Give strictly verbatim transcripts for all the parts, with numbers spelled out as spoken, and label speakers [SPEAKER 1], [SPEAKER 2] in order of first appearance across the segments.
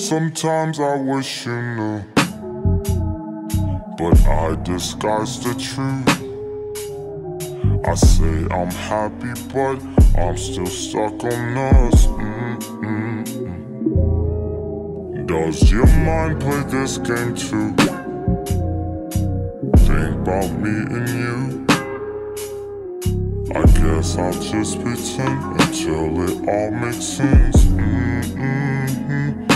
[SPEAKER 1] Sometimes I wish you knew, but I disguise the truth. I say I'm happy, but I'm still stuck on us. Mm-mm-mm. Does your mind play this game too? Think about me and you. I guess I'll just pretend until it all makes sense. Mm-mm-mm.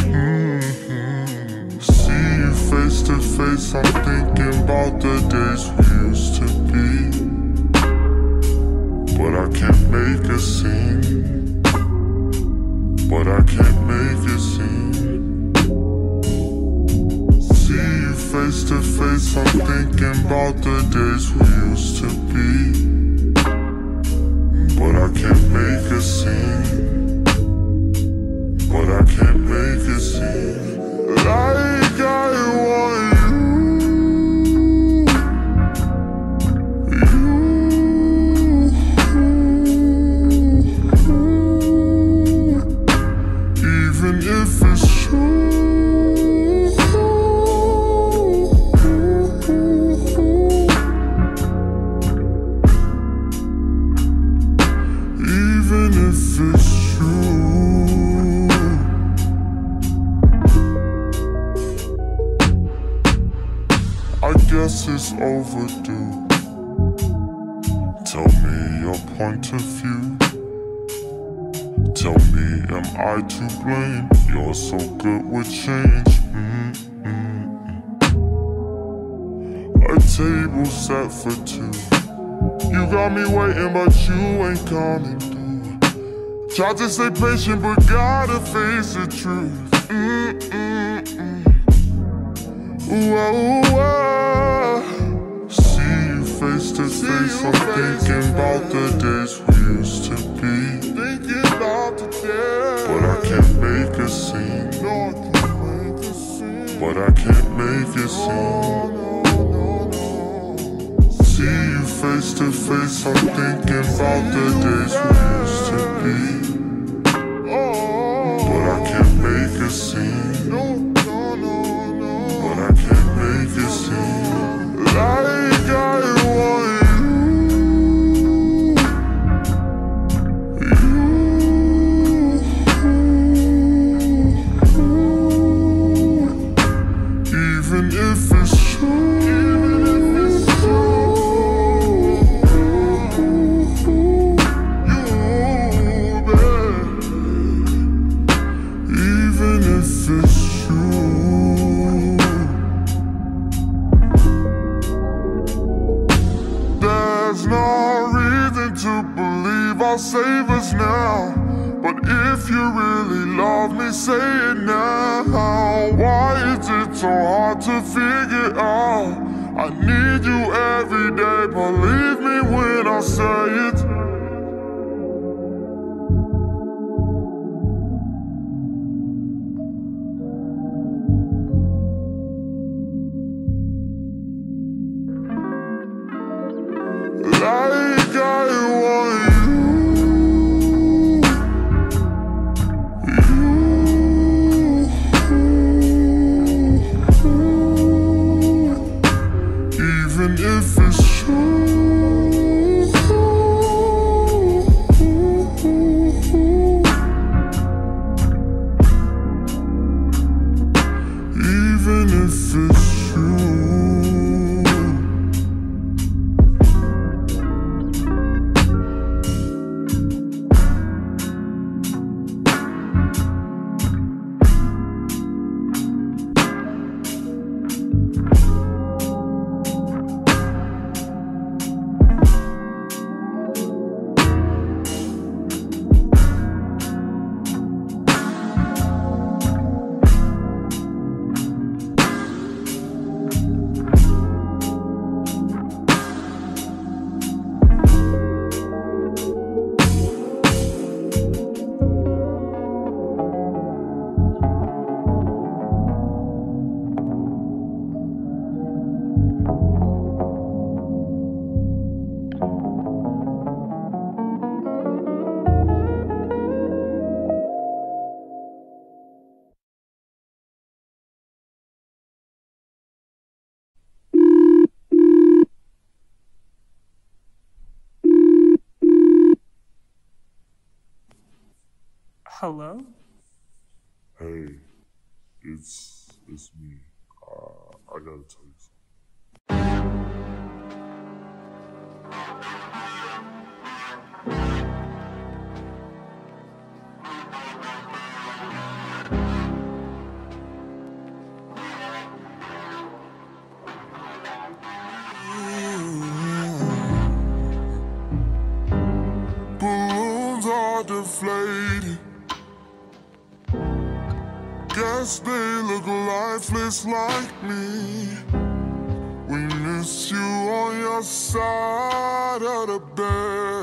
[SPEAKER 1] See you face to face, I'm thinking about the days we used to be. But I can't make a scene. But I can't make a scene. See you face to face, I'm thinking about the days we used to be. But I can't make a scene. But I can't make a scene. Like I want you, you. Even if it's true, even if it's true. I guess it's overdue. Tell me your point of view. Tell me, am I to blame? You're so good with change. Mm-mm-mm. A table set for two. You got me waiting, but you ain't coming through. Tried to stay patient, but gotta face the truth. Mm-mm-mm. Ooh, ooh, ooh. See you face to face, I'm thinking about the days we used to be. Thinking about the days. But I can't make a scene. No, I can't make a scene. But I can't make a scene. See you face to face, I'm thinking about the days we used to be. But I can't make a scene. But I can't make a scene. Like I want you, you. Even if it's true. There's no reason to believe I'll save us now. But if you really love me, say it now. Why is it so hard to figure out? I need you every day, believe me when I say it. Like I want you, you. Even if it's true, even if it's true.
[SPEAKER 2] Hello?
[SPEAKER 1] Hey, it's it's me. Uh, I gotta tell you something. Balloons are deflated. Guess they look lifeless like me. We miss you on your side of the bed.